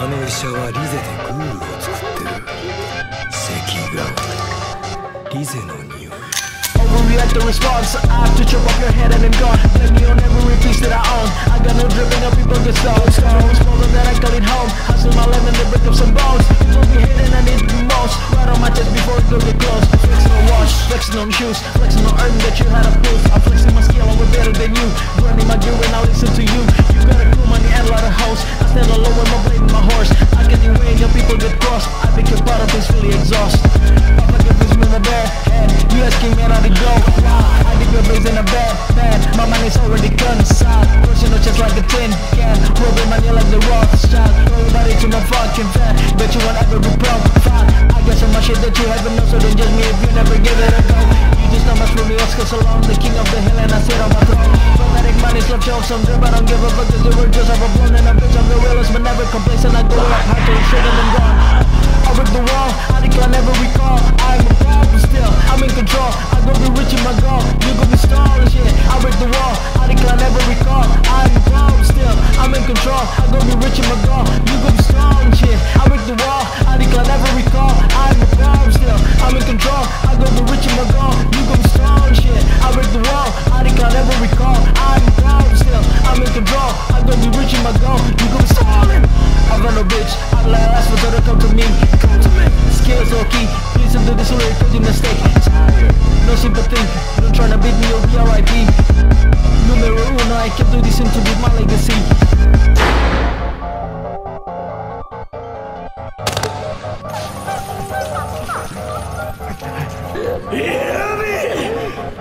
あの医者はリゼでグールを作ってる。赤顔リゼの匂い。 Overreact the response. I have to chop off your head and then gone. Blame me on every piece that I own. I got no dripping up, people get stoned. Always falling that I call it home. Hustle my lemon to break up some bones. You told me hidden, I need the most. Right on my chest before it goes get close. Flexing on wash, flexing on shoes, flexing on earn that you had a proof. I'm flexing my skill, I'm way better than you. Running my gear when I listen to you. You got a cool money and a lot of hoes. I stand alone with my blade and my horse. I get you way, your people get crossed. I think your part of is really exhaust. I'm like a fish with my bare hand. You asking me how to go. I think your blaze in a bad man. My mind is already conciled. Crushing your chest like a tin can. Rubbing my knee like the rothschild. Throw everybody to my fucking fan. Bet you won't ever be proud. Fine, I got some my shit that you haven't known. So don't judge me if you never give it a go. You just know my story, Oscar alone. The king of the hill and I sit on my throne. Fanatic money, love jokes, some drip. I don't give a fuck cause the word just have a blown. And a bitch, I'm the realest but never complacent. I go up high till it's straight and then gone. I break the wall, I think I never recall. I'm a problem still, I'm in control. I go be rich in my goal, you gon' be stalling shit. I break the wall, I think I never recall. I'm a problem still, I'm in control. I go be rich in my goal, you gon' be stalling shit. I break the wall, I think I never recall. I'm a problem still, I'm in control. I go be rich in my goal, you gon' be stalling shit. I break the wall, I think I never recall. I'm a problem still, I'm in control. I go be rich in my goal, you gon' be stalling. I run no bitch, I last for her to come to me. Come to me, skills are key. Please do this way, put in a mistake. Tired, no sympathy. Don't try to beat me, you'll be R.I.P. Numero uno, I kept doing this to beat my legacy. Yeah, me.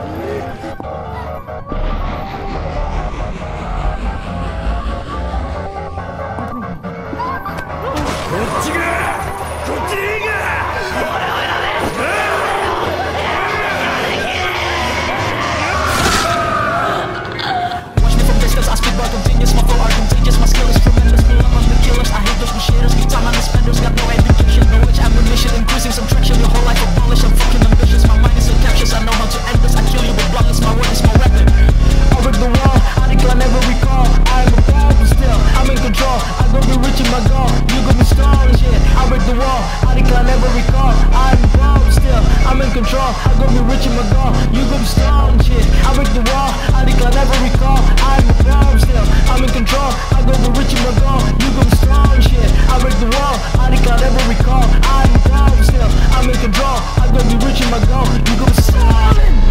Watch me from distance, I speak about continuous. My flow are contagious, my skill is tremendous. Pull up on the killers, I hate those bullshitters. Keep time on the spenders, got no education, no edge ammunition. Increasing some traction, your whole life abolished. I'm fucking ambitious, my mind is so captious. I know how to end this, I kill you with bloodless. My word is my weapon. I break the wall, I think I never recall. I'm a problem still, I'm in control. I gon' be rich in my goal, you gon' be stalling shit. I break the wall, I think I never recall. I'm a problem still, I'm in control. I gon' be rich in my goal, you gon' be stalling shit. I break the wall, I think I never recall. I'm a problem still, I'm in control. I gon' be rich in my goal, you gon' be stalling shit. I break the wall, I think I never recall. I'm a problem still, I'm in control. I gon' be rich in my goal, you gon' be stalling.